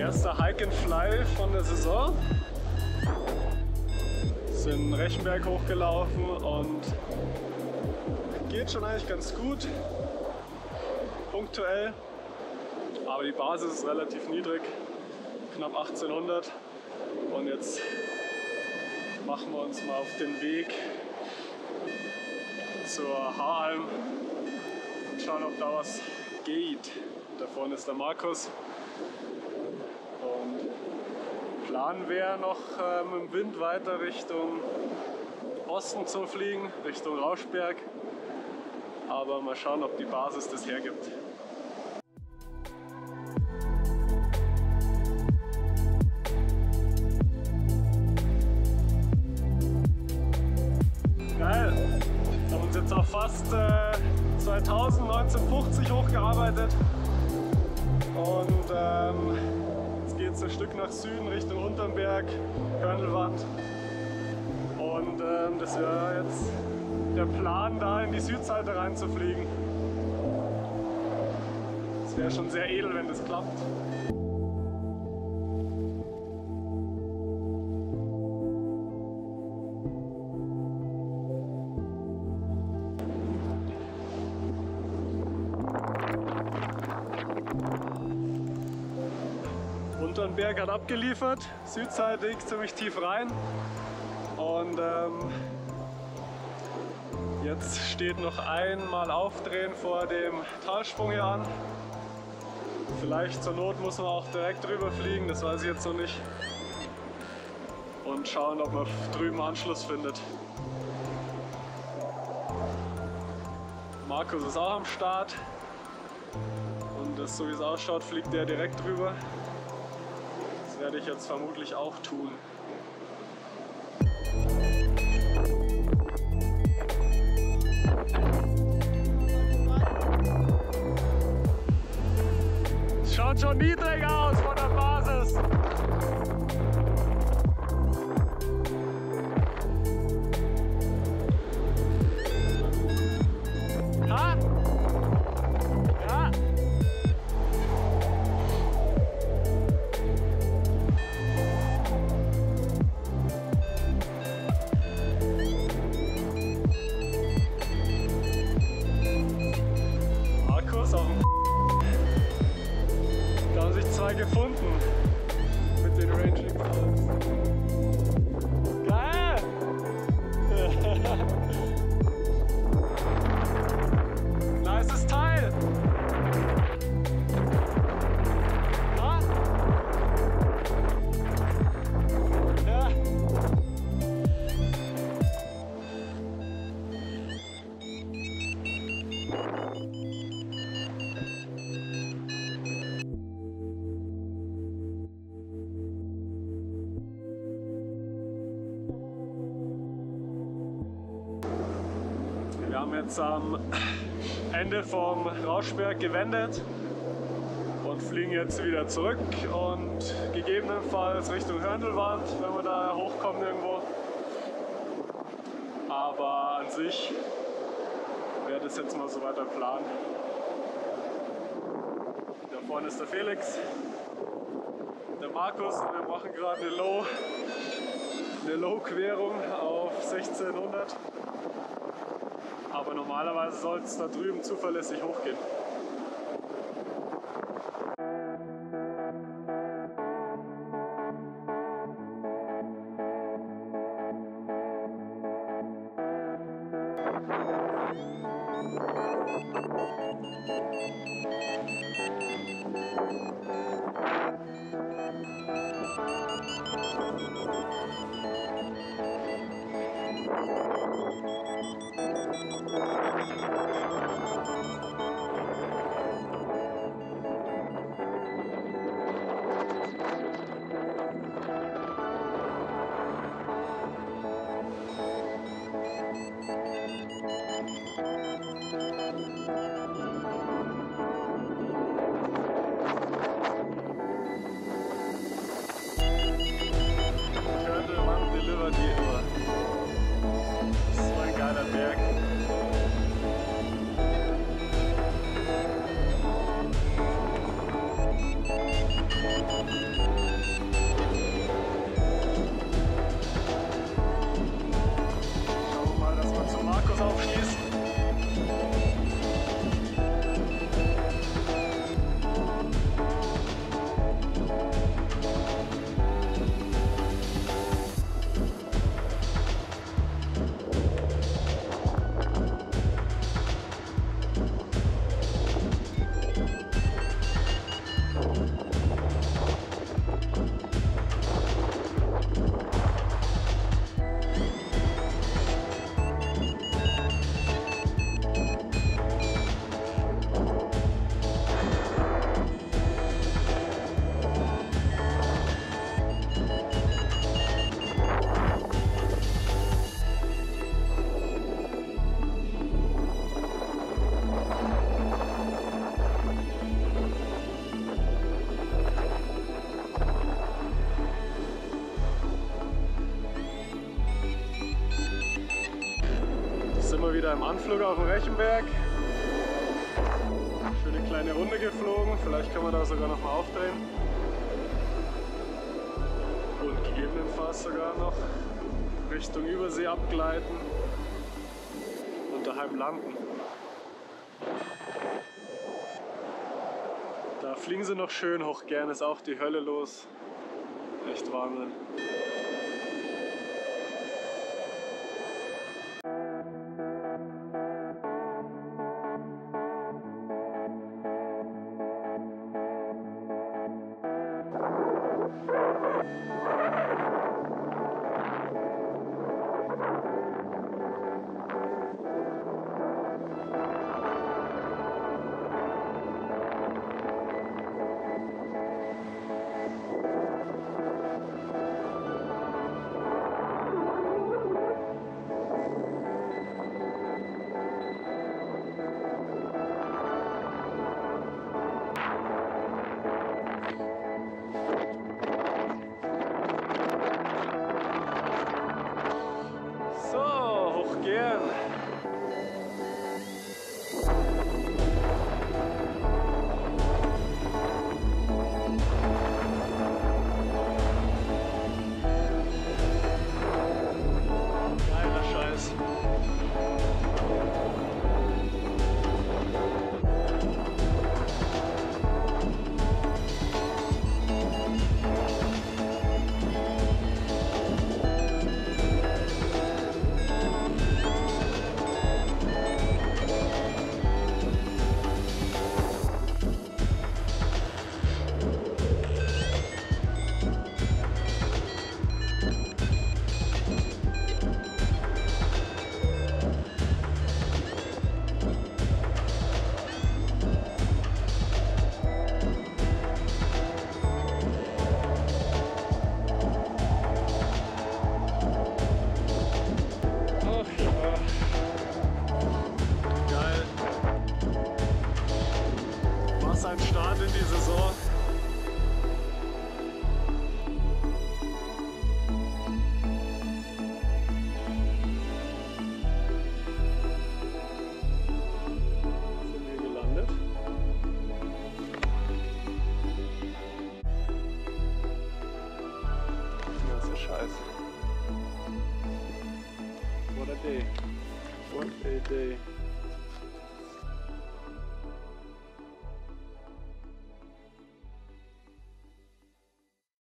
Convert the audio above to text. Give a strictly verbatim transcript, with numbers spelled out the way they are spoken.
Erster Hike and Fly von der Saison. Sind Rechenberg hochgelaufen und geht schon eigentlich ganz gut, punktuell, aber die Basis ist relativ niedrig, knapp achtzehnhundert, und jetzt machen wir uns mal auf den Weg zur Haaralm und schauen, ob da was geht. Da vorne ist der Markus. Und Plan wäre noch äh, mit dem Wind weiter Richtung Osten zu fliegen, Richtung Rauschberg. Aber mal schauen, ob die Basis das hergibt. Geil! Wir haben uns jetzt auf fast äh, zweitausend, neunzehnhundertfünfzig hochgearbeitet. Und ähm, jetzt geht es ein Stück nach Süden Richtung Unternberg, Körnelwand. Und ähm, das wäre jetzt der Plan, da in die Südseite reinzufliegen. Das wäre schon sehr edel, wenn das klappt. Unternberg hat abgeliefert, südseitig ziemlich tief rein, und ähm, jetzt steht noch einmal Aufdrehen vor dem Talsprung hier an. Vielleicht zur Not muss man auch direkt drüber fliegen, das weiß ich jetzt noch nicht, und schauen, ob man drüben Anschluss findet. Markus ist auch am Start, und das, so wie es ausschaut, fliegt der direkt drüber. Das werde ich jetzt vermutlich auch tun. Es schaut schon niedrig aus von der Basis. Ha? Ja. Gefunden mit den Ranging Falls. Geil! Nices Teil! Ah? Ja. Wir haben jetzt am Ende vom Rauschberg gewendet und fliegen jetzt wieder zurück und gegebenenfalls Richtung Hörndelwand, wenn wir da hochkommen irgendwo. Aber an sich wäre das jetzt mal so weiter Plan. Da vorne ist der Felix, der Markus, und wir machen gerade eine Low, eine Low-Querung auf sechzehnhundert. Aber normalerweise soll es da drüben zuverlässig hochgehen. Deliver die immer. So ein geiler Berg. wieder im Anflug auf dem Rechenberg. Schöne kleine Runde geflogen, vielleicht kann man da sogar noch mal aufdrehen. Und gegebenenfalls sogar noch Richtung Übersee abgleiten und daheim landen. Da fliegen sie noch schön hoch, gern ist auch die Hölle los. Echt Wahnsinn. Ein Start in die Saison. Sind wir gelandet. Das ist scheiße. What a day. What a day.